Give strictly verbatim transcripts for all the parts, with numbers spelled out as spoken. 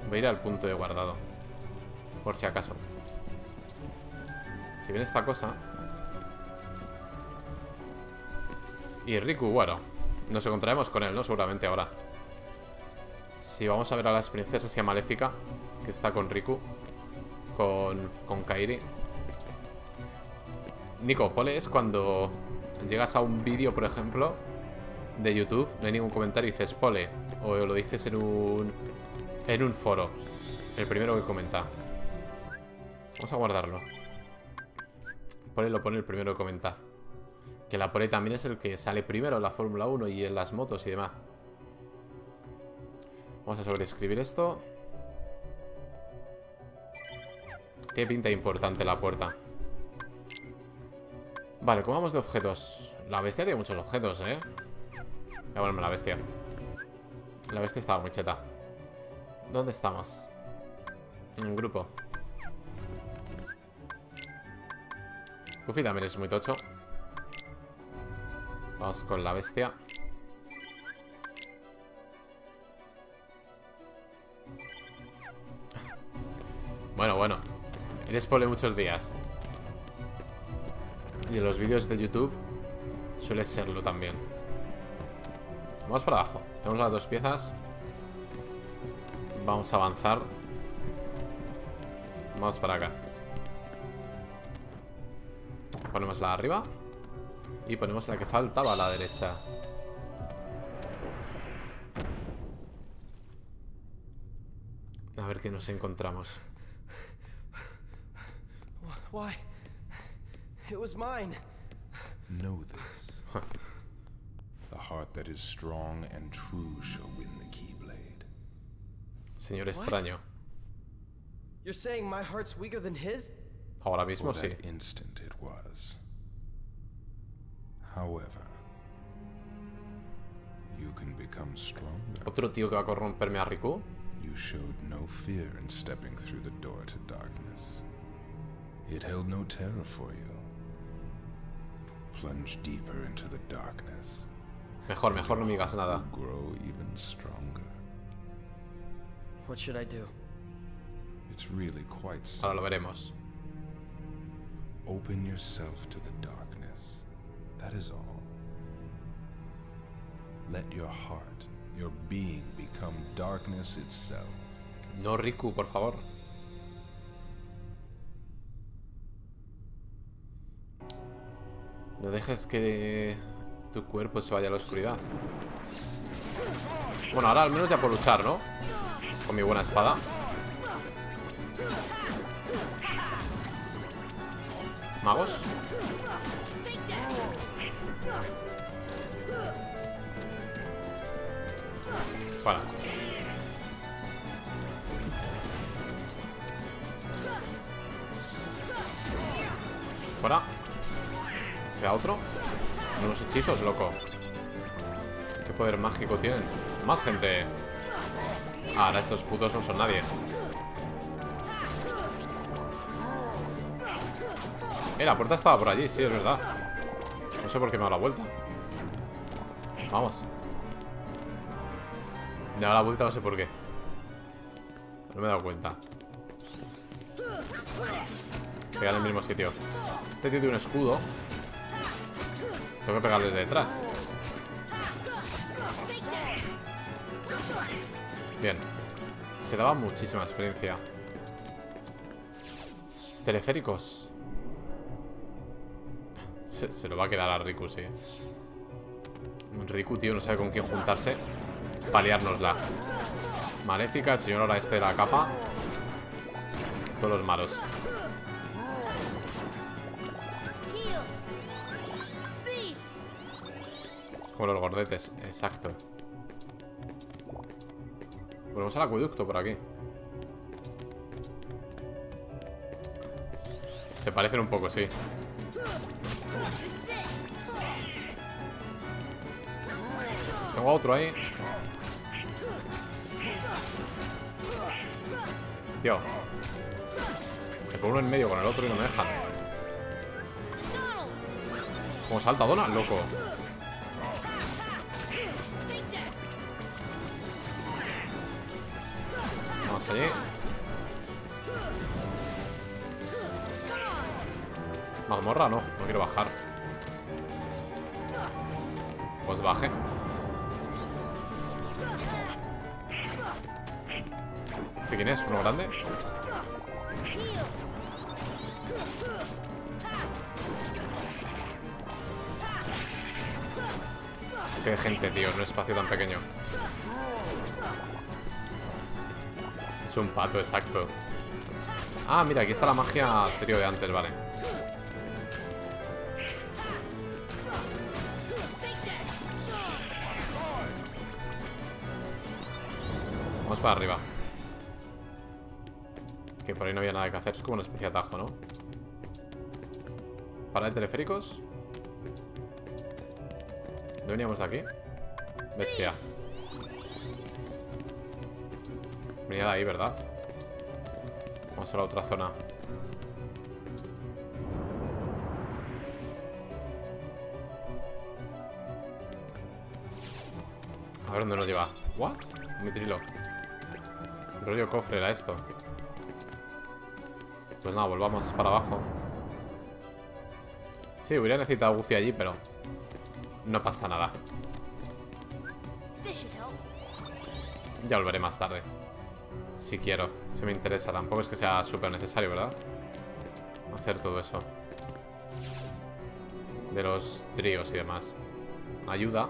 Voy a ir al punto de guardado, por si acaso. Si viene esta cosa. Y Riku, bueno, nos encontraremos con él, ¿no? Seguramente ahora. Si vamos a ver a las princesas y a Maléfica, que está con Riku. Con, con Kairi. Nico, pole es cuando llegas a un vídeo, por ejemplo, de YouTube, no hay ningún comentario y dices pole. O lo dices en un En un foro. El primero que comenta. Vamos a guardarlo. Pole lo pone el primero que comenta. Que la pole también es el que sale primero en la Fórmula uno y en las motos y demás. Vamos a sobreescribir esto. Tiene pinta importante la puerta. Vale, ¿cómo vamos de objetos? La bestia tiene muchos objetos, ¿eh? Voy a ponerme la bestia. La bestia estaba muy cheta. ¿Dónde estamos? En un grupo. Goofy también es muy tocho. Vamos con la bestia. Bueno, bueno. Eres pole muchos días. Y en los vídeos de YouTube suele serlo también. Vamos para abajo. Tenemos las dos piezas. Vamos a avanzar. Vamos para acá. Ponemos la de arriba. Y ponemos la que faltaba a la derecha. A ver qué nos encontramos. Why? It was mine. Know this. The heart that is strong and true shall win the Keyblade. Señor extraño. You're saying my heart's weaker than his? Ahora mismo For sí. that instant it was. However, you can become stronger. Otro tío que va a corromperme a Riku. You showed no fear in stepping through the door to darkness. It held no terror for you. Plunge deeper into the darkness. Mejor, mejor no me digas nada. Grow even stronger. What should I do? It's really quite Ahora simple. lo veremos. Open yourself to the darkness. That is all. Let your heart, your being, become darkness itself. No, Riku, por favor. No dejes que tu cuerpo se vaya a la oscuridad. Bueno, ahora al menos ya puedo luchar, ¿no? Con mi buena espada. Magos. Fuera. Fuera. ¿Queda otro? Unos hechizos, loco. ¿Qué poder mágico tienen? Más gente. Ah, ahora estos putos no son nadie. Eh, la puerta estaba por allí, sí, es verdad. No sé por qué me ha dado la vuelta. Vamos. Me ha dado la vuelta, no sé por qué. No me he dado cuenta. Se queda en el mismo sitio. Este tío tiene un escudo. Tengo que pegarle de detrás. Bien. Se daba muchísima experiencia. Teleféricos. Se, se lo va a quedar a Riku, sí. Riku, tío, no sabe con quién juntarse. Paliárnosla. Maléfica, el señor ahora este de la capa. Todos los malos. Como los gordetes, exacto. Volvemos al acueducto por aquí. Se parecen un poco, sí. Tengo a otro ahí. Tío. Se pone uno en medio con el otro y no me dejan. ¿Cómo salta Dona? Loco. Vamos. Vamos allí. Mazmorra, no, no quiero bajar. Pues baje. ¿Este quién es? ¿Uno grande? Qué gente, tío, en un espacio tan pequeño. Es un pato, exacto. Ah, mira, aquí está la magia trío de antes, vale. Vamos para arriba. Que por ahí no había nada que hacer. Es como una especie de atajo, ¿no? Para de teleféricos. ¿Dónde veníamos de aquí? Bestia. Venía de ahí, ¿verdad? Vamos a la otra zona. A ver dónde nos lleva. ¿What? Un mitrilo. El rollo cofre era esto. Pues nada, volvamos para abajo. Sí, hubiera necesitado a Goofy allí, pero no pasa nada. Ya volveré más tarde. Si quiero, si me interesa. Tampoco es que sea súper necesario, ¿verdad? Hacer todo eso de los tríos y demás. Ayuda.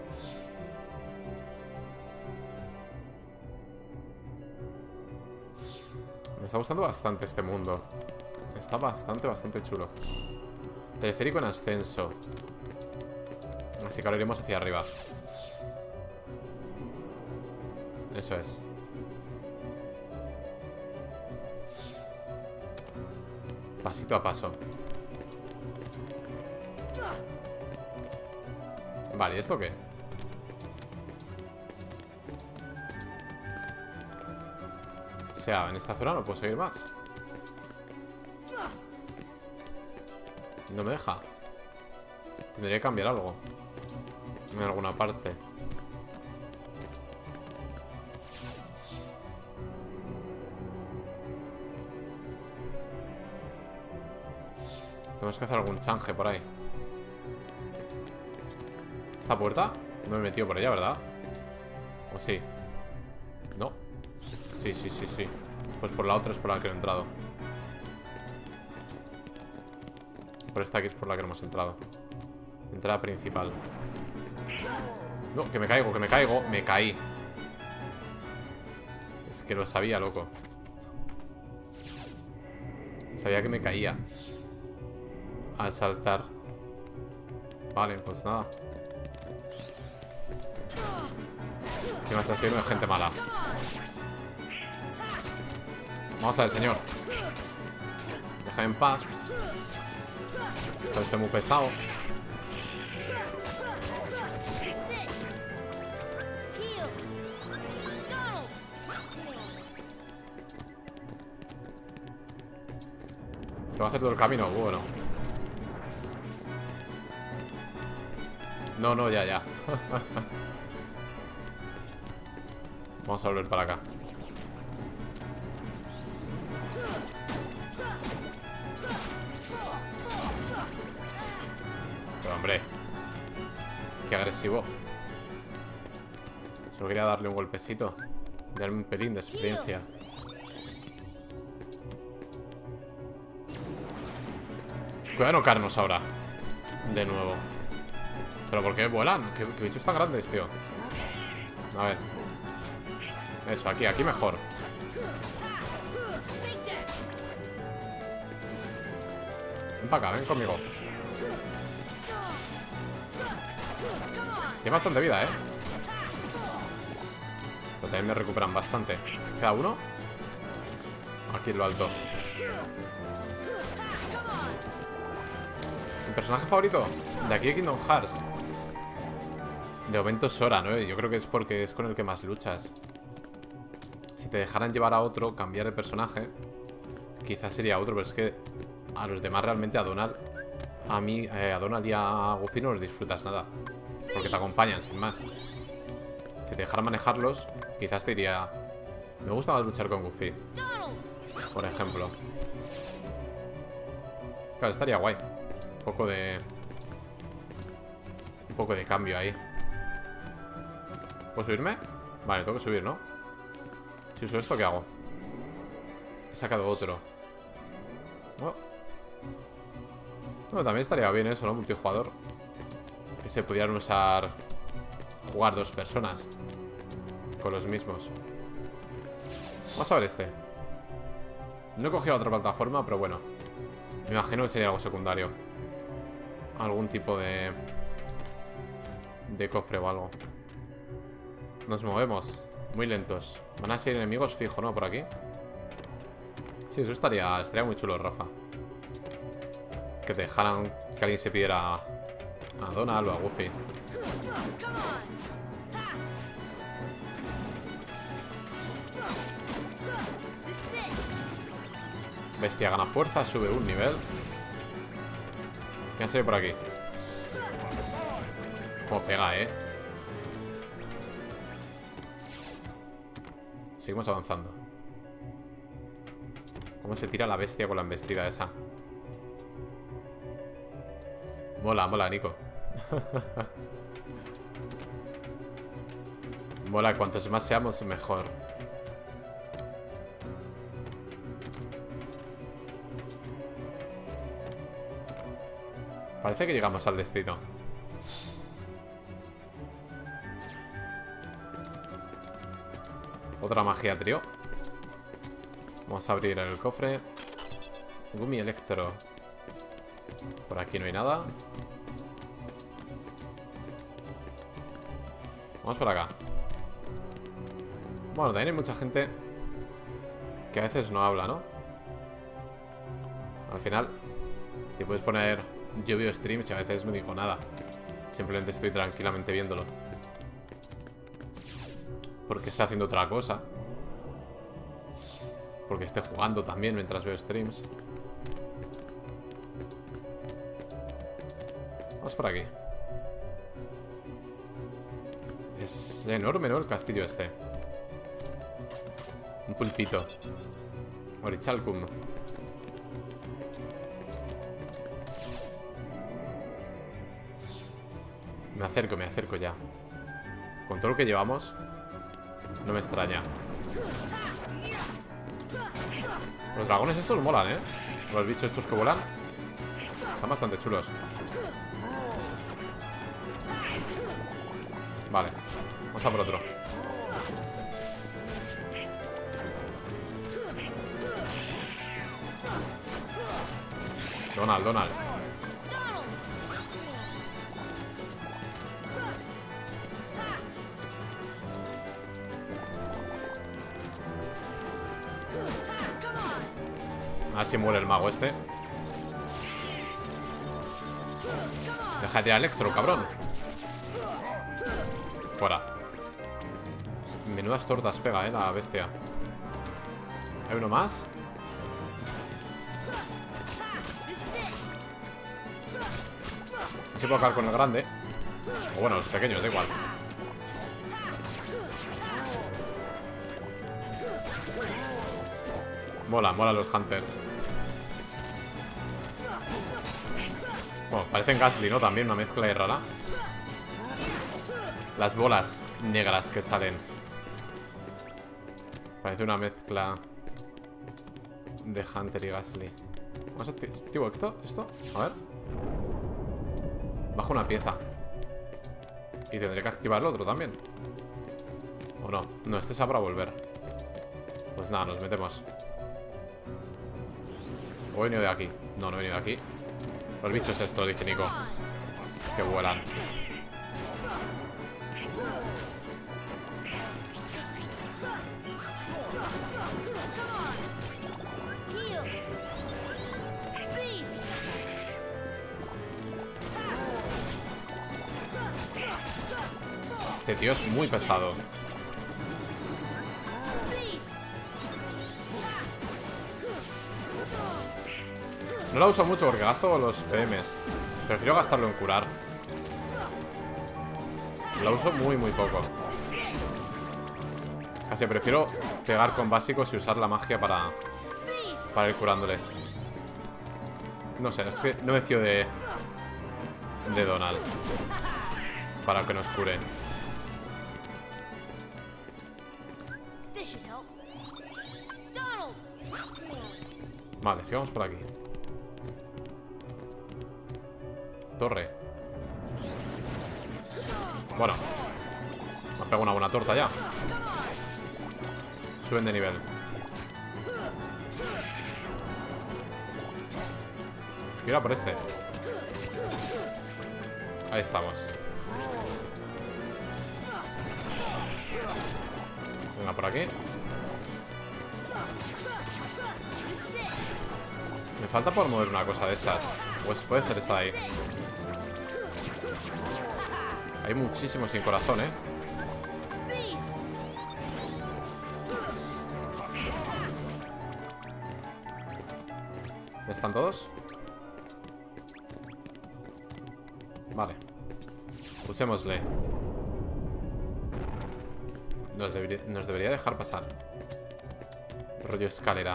Me está gustando bastante este mundo. Está bastante, bastante chulo. Teleférico en ascenso. Así que ahora iremos hacia arriba. Eso es. Pasito a paso. Vale, ¿y esto qué? O sea, en esta zona no puedo seguir más. No me deja. Tendría que cambiar algo en alguna parte. Tenemos que hacer algún change por ahí. ¿Esta puerta? No me he metido por ella, ¿verdad? ¿O sí? ¿No? Sí, sí, sí, sí. Pues por la otra es por la que no he entrado. Por esta aquí es por la que no hemos entrado. Entrada principal. No, que me caigo, que me caigo. Me caí. Es que lo sabía, loco. Sabía que me caía al saltar. Vale, pues nada. ¿Qué me estás viendo? Gente mala. Vamos a ver, señor. Deja en paz. Esto está muy pesado. ¿Te va a hacer todo el camino? Bueno. No, no, ya, ya. Vamos a volver para acá. Pero hombre, qué agresivo. Solo quería darle un golpecito, darme un pelín de experiencia. Cuidado no caernos ahora. De nuevo. ¿Pero por qué vuelan? ¿Qué, qué bichos tan grandes, tío? A ver. Eso, aquí, aquí mejor. Ven para acá, ven conmigo. Tiene bastante vida, ¿eh? Pero también me recuperan bastante. ¿Queda uno? Aquí en lo alto. ¿Mi personaje favorito? De aquí de Kingdom Hearts. De momento Sora, ¿no? Yo creo que es porque es con el que más luchas. Si te dejaran llevar a otro, cambiar de personaje, quizás sería otro, pero es que a los demás realmente a Donald, a mí, eh, a Donald y a Goofy no los disfrutas nada. Porque te acompañan, sin más. Si te dejara manejarlos, quizás te iría Me gusta más luchar con Goofy, por ejemplo. Claro, estaría guay. Un poco de... Un poco de cambio ahí. ¿Puedo subirme? Vale, tengo que subir, ¿no? Si uso esto, ¿qué hago? He sacado otro. Oh. Bueno, también estaría bien eso, ¿no? Multijugador. Que se pudieran usar... Jugar dos personas con los mismos. Vamos a ver este. No he cogido otra plataforma, pero bueno. Me imagino que sería algo secundario. Algún tipo de... De cofre o algo. Nos movemos. Muy lentos. Van a ser enemigos fijo, ¿no? Por aquí. Sí, eso estaría, estaría muy chulo, Rafa. Que te dejaran que alguien se pidiera a Donald o a Goofy. Bestia gana fuerza, sube un nivel. ¿Quién se ve por aquí? Como pega, eh. Seguimos avanzando. ¿Cómo se tira la bestia con la embestida esa? Mola, mola, Nico. Mola, cuantos más seamos, mejor. Parece que llegamos al destino. Otra magia trío. Vamos a abrir el cofre. Gumi Electro. Por aquí no hay nada. Vamos por acá. Bueno, también hay mucha gente que a veces no habla, ¿no? Al final te puedes poner... Yo veo streams y a veces no digo nada. Simplemente estoy tranquilamente viéndolo. Porque esté haciendo otra cosa. Porque esté jugando también mientras veo streams. Vamos por aquí. Es enorme, ¿no? El castillo este. Un pulpito. Orichalcum. Me acerco, me acerco ya. Con todo lo que llevamos, no me extraña. Los dragones estos molan, ¿eh? Los bichos estos que vuelan están bastante chulos. Vale, vamos a por otro. Donald, Donald. A ver si muere el mago este. Deja de tirar electro, cabrón. Fuera. Menudas tortas pega, eh, la bestia. Hay uno más. Así puedo acabar con el grande. O bueno, los pequeños, da igual. Mola, mola los hunters. Bueno, parecen Ghastly, ¿no? También una mezcla de rara. Las bolas negras que salen. Parece una mezcla de Hunter y Ghastly. ¿Vamos a activo esto? ¿Esto? A ver. Bajo una pieza. Y tendré que activar el otro también. ¿O no? No, este es para volver. Pues nada, nos metemos. ¿O he venido de aquí? No, no he venido de aquí. Los bichos estos, dice Nico. Que vuelan. Este tío es muy pesado. No la uso mucho porque gasto los P Ms. Prefiero gastarlo en curar. La uso muy, muy poco. Casi prefiero pegar con básicos y usar la magia para, para ir curándoles. No sé, es que no me fío de, de Donald para que nos cure. Vale, sigamos por aquí. Torre. Bueno, me ha pegado una buena torta ya. Suben de nivel. Quiero ir por este. Ahí estamos. Venga, por aquí. Me falta por mover una cosa de estas. Pues puede ser esa de ahí. Hay muchísimos sin corazón, ¿eh? ¿Ya están todos? Vale. Usémosle. Nos debería, nos debería dejar pasar. Rollo escalera.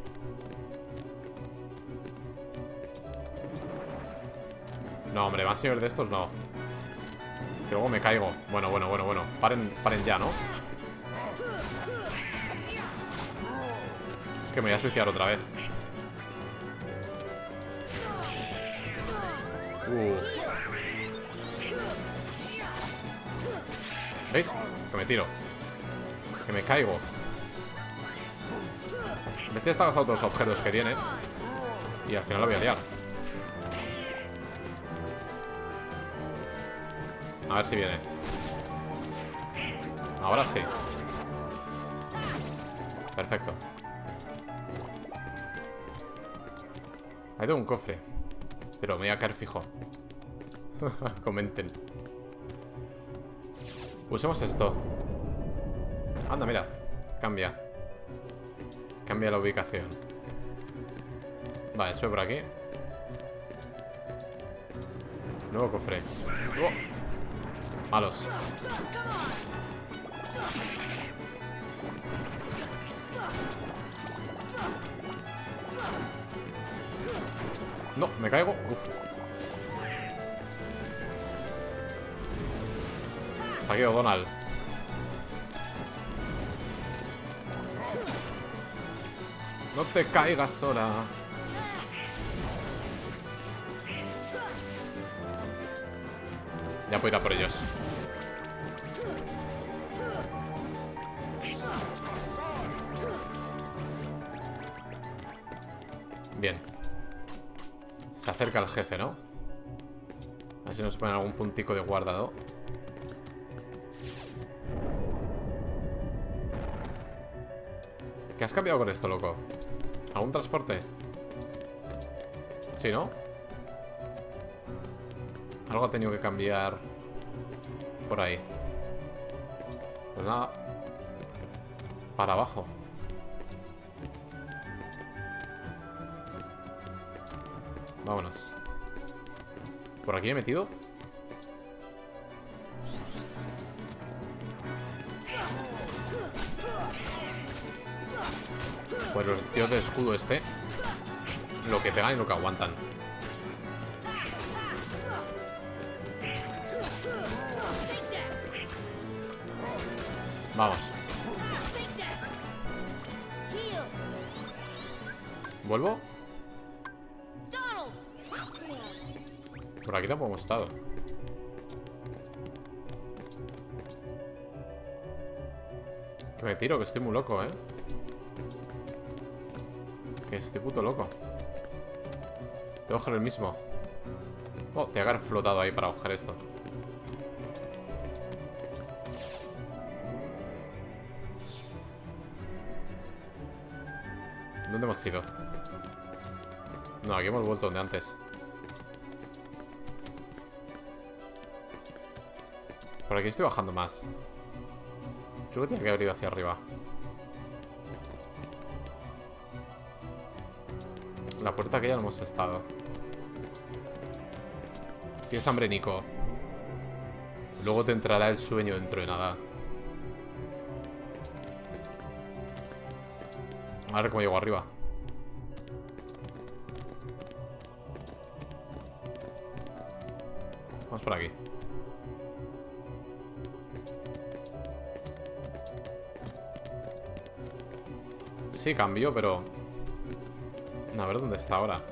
No, hombre, más señor de estos no. Que luego me caigo. Bueno, bueno, bueno, bueno. Paren, paren ya, ¿no? Es que me voy a suicidar otra vez. Uh. ¿Veis? Que me tiro. Que me caigo. Este está gastando todos los objetos que tiene. Y al final lo voy a liar. A ver si viene. Ahora sí. Perfecto. Ahí tengo un cofre. Pero me voy a caer fijo. Comenten. Usemos esto. Anda, mira. Cambia. Cambia la ubicación. Vale, sube por aquí. Nuevo cofre. Oh. Malos. No, me caigo. Uf. Saqueo Donald. No te caigas sola. Ya puedo ir a por ellos. Bien. Se acerca el jefe, ¿no? A ver si nos ponen algún puntico de guardado. ¿Qué has cambiado con esto, loco? ¿Algún transporte? Sí, ¿no? Algo ha tenido que cambiar por ahí. Pues nada. Para abajo. Vámonos. ¿Por aquí he metido? Pues los tíos de escudo este, lo que pegan y lo que aguantan. Vamos. ¿Vuelvo? Por aquí tampoco hemos estado. Que me tiro, que estoy muy loco, ¿eh? Que estoy puto loco. Tengo que coger el mismo. Oh, tengo que haber flotado ahí para coger esto. ¿Dónde hemos ido? No, aquí hemos vuelto donde antes. Por aquí estoy bajando más. Creo que tenía que haber ido hacia arriba. La puerta que ya no hemos estado. Tienes hambre, Nico. Luego te entrará el sueño dentro de nada. A ver cómo llego arriba. Vamos por aquí. Sí, cambió, pero... A ver dónde está ahora.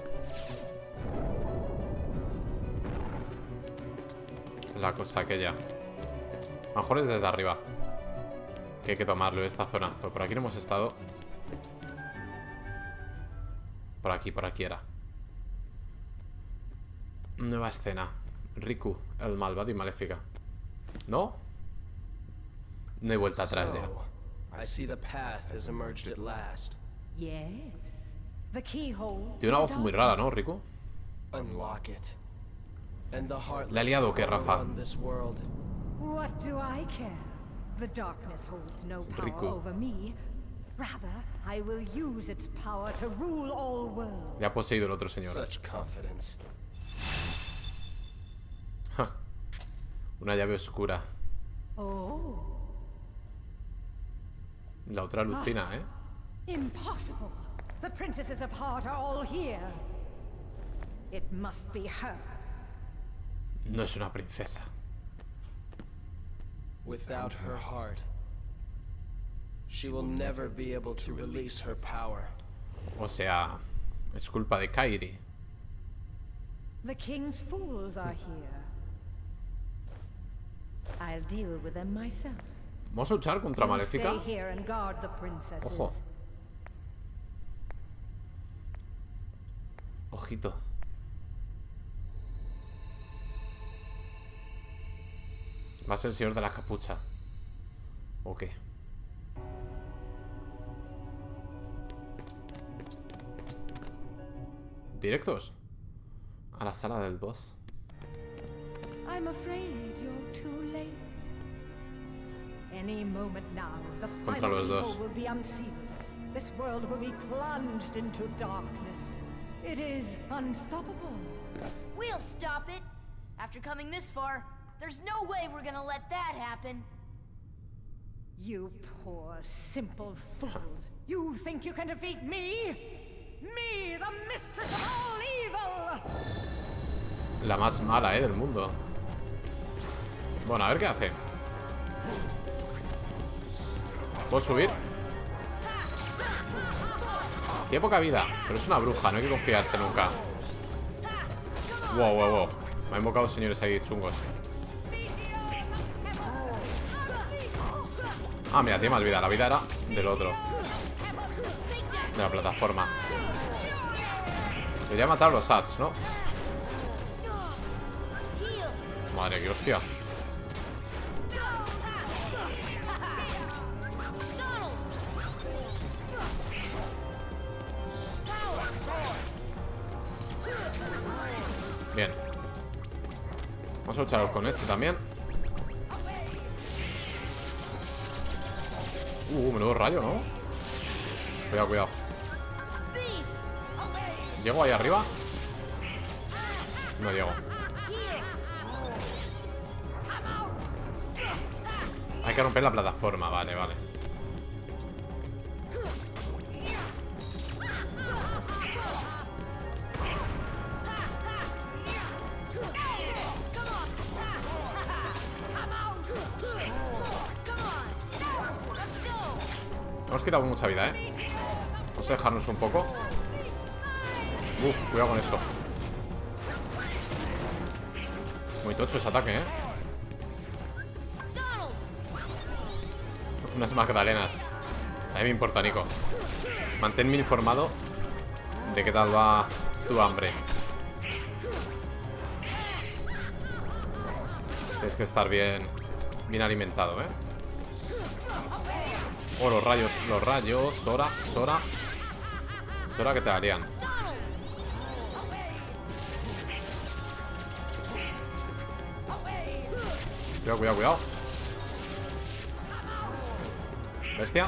La cosa aquella. A lo mejor es desde arriba que hay que tomarlo, esta zona. Pues por aquí no hemos estado. Por aquí, por aquí era. Nueva escena. Riku, el malvado y maléfica. ¿No? No hay vuelta atrás ya. So, I see the path has emerged at last. Yes. The keyhole. Tiene una voz muy rara, ¿no, Riku? Unlock it. And the heartless ¿Le ha liado o qué, will Rafa? run this world. What do I care? The darkness holds no power Riku. over me. Rather, I will use its power to rule all worlds. Le ha poseído el otro señor. Such confidence. Ja. Una llave oscura. Oh, La otra alucina, ¿eh? impossible. The princesses of Heart are all here. It must be her. No es una princesa. Without her heart, she will never be able to release her power. O sea, es culpa de Kairi. The king's fools are here. I'll deal with them myself. Vamos a luchar contra You Maléfica. stay here and guard the princesses. Ojo. Ojito. Va a ser el señor de la capucha. ¿O qué? ¿Directos? A la sala del boss. I'm afraid you're too late. Any moment now, the Contra final los dos. keyhole will be unsealed. This world will be plunged into darkness. It is unstoppable. We'll stop it. After coming this far, there's no way we're gonna let that happen. You poor, simple fools. You think you can defeat me? Me, the mistress of all evil! La más mala, eh, del mundo. Bueno, a ver qué hace. ¿Puedo subir? Tiene poca vida, pero es una bruja, no hay que confiarse nunca. Wow, wow, wow. Me ha invocado señores ahí chungos. Ah, mira, tiene más vida. La vida era del otro. De la plataforma. Debería matar a los ads, ¿no? Madre que hostia. Bien. Vamos a luchar con este también. Uh, menudo rayo, ¿no? Cuidado, cuidado. ¿Llego ahí arriba? No llego. Hay que romper la plataforma, vale, vale. Hemos quitado mucha vida, ¿eh? Vamos a dejarnos un poco. Uf, cuidado con eso. Muy tocho ese ataque, ¿eh? Unas magdalenas. A mí me importa, Nico. Manténme informado de qué tal va tu hambre. Tienes que estar bien Bien alimentado, ¿eh? Oh, los rayos, los rayos. Sora, Sora. Sora que te darían. Cuidado, cuidado, cuidado. Bestia.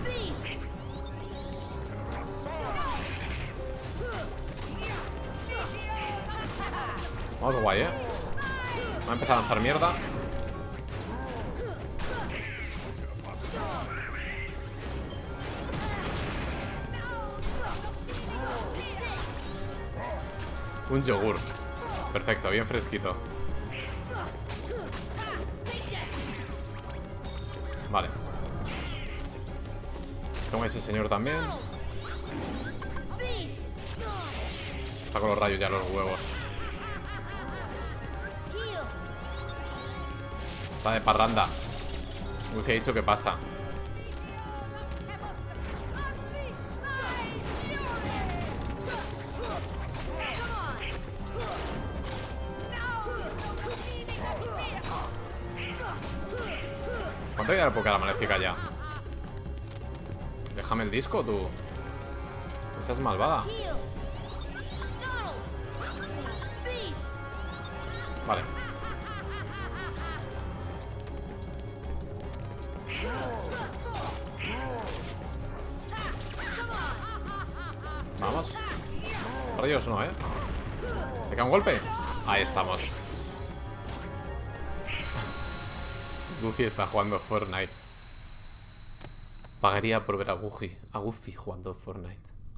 Vamos, guay, eh. Va a empezar a lanzar mierda. Un yogur. Perfecto, bien fresquito. Vale. Tengo a ese señor también. Está con los rayos ya los huevos. Está de parranda. Uy, que he dicho que pasa. ¿Cuánto queda la poca la maléfica ya? Déjame el disco, tú. Esa es malvada. Vale. Vamos. Rayos no, ¿eh? ¿Me cae un golpe? Ahí estamos. Goofy está jugando Fortnite. Pagaría por ver a Goofy, a Goofy jugando Fortnite.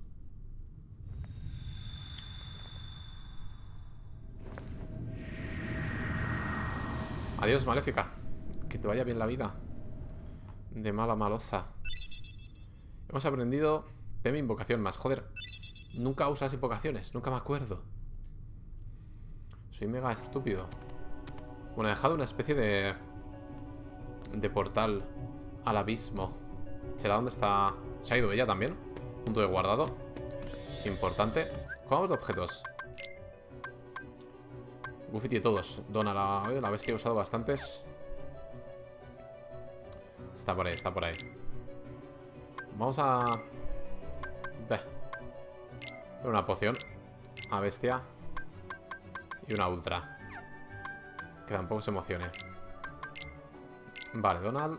Adiós, Maléfica. Que te vaya bien la vida. De mala malosa. Hemos aprendido P M invocación más. Joder, nunca usas invocaciones. Nunca me acuerdo. Soy mega estúpido. Bueno, he dejado una especie de De portal al abismo. ¿Será dónde está? Se ha ido ella también. Punto de guardado. Importante. Jugamos de objetos. Goofy tiene todos. Dona la, la bestia ha usado bastantes. Está por ahí, está por ahí. Vamos a... Ve. Una poción. A bestia. Y una ultra. Que tampoco se emocione. Vale, Donald.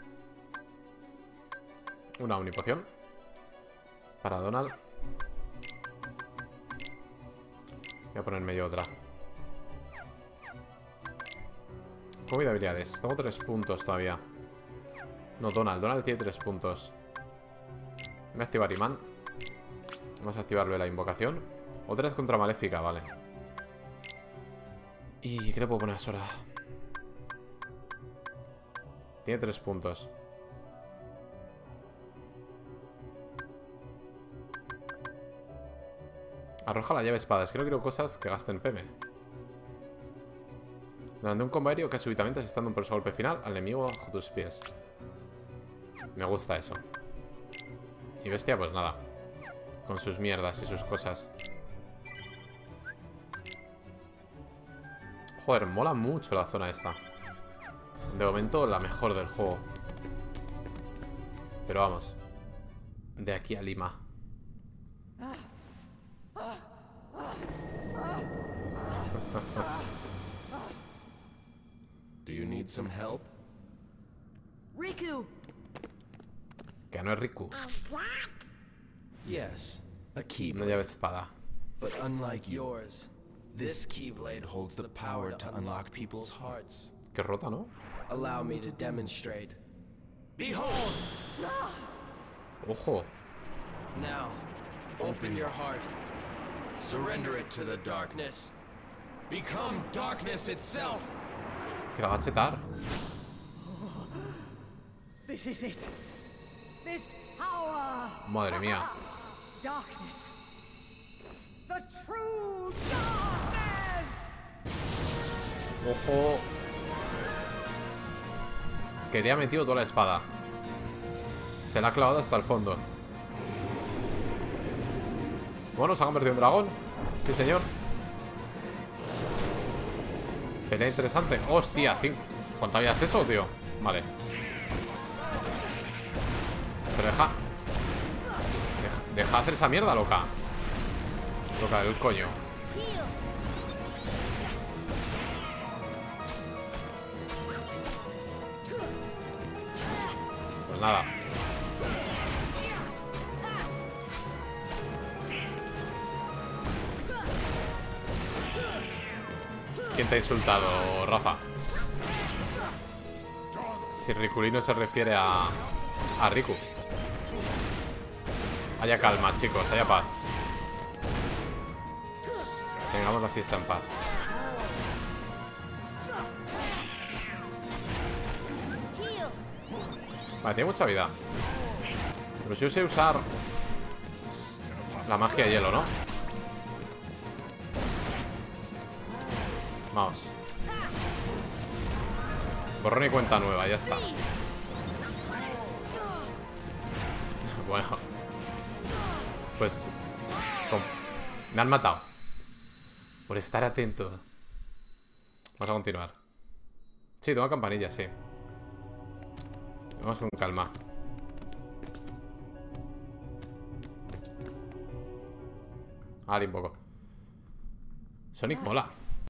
Una unipoción. Para Donald. Voy a poner en medio otra. ¿Cómo de habilidades? Tengo tres puntos todavía. No, Donald. Donald tiene tres puntos. Voy a activar imán. Vamos a activarle la invocación. Otra vez contra Maléfica, vale. ¿Y qué le puedo poner a Sora? Tiene tres puntos. Arroja la llave espadas. Creo que quiero cosas que gasten P M. Durante un combate aéreo que súbitamente asestando un poderoso golpe final al enemigo bajo tus pies. Me gusta eso. Y bestia, pues nada. Con sus mierdas y sus cosas. Joder, mola mucho la zona esta. De momento la mejor del juego. Pero vamos. De aquí a Lima. Do you need some help? Riku! Que no es Riku. Yes, a Una keyblade. llave espada. But unlike yours, this keyblade holds the power to unlock people's hearts. Que rota, ¿no? Allow me to demonstrate. Behold! Ojo. Now, open your heart. Surrender it to the darkness. Become darkness itself. Que la va a chetar. This is it. This power. Madre mía. Darkness. The true darkness. Ojo. Que le ha metido toda la espada. Se la ha clavado hasta el fondo. Bueno, se ha convertido en dragón. Sí, señor. Pelea interesante. Hostia, cinco. ¿Cuánto habías eso, tío? Vale. Pero deja... Deja, deja hacer esa mierda, loca. Loca del coño. Pues nada. ¿Quién te ha insultado, Rafa? Si Riculino se refiere a... A Riku. Haya calma, chicos, haya paz. Tengamos la fiesta en paz. Vale, tiene mucha vida. Pero si yo sé usar la magia de hielo, ¿no? Vamos. Borrón y cuenta nueva, ya está. Bueno. Pues com- me han matado por estar atento. Vamos a continuar. Sí, toma campanilla, sí. Vamos con calma. Ali un poco. Sonic mola.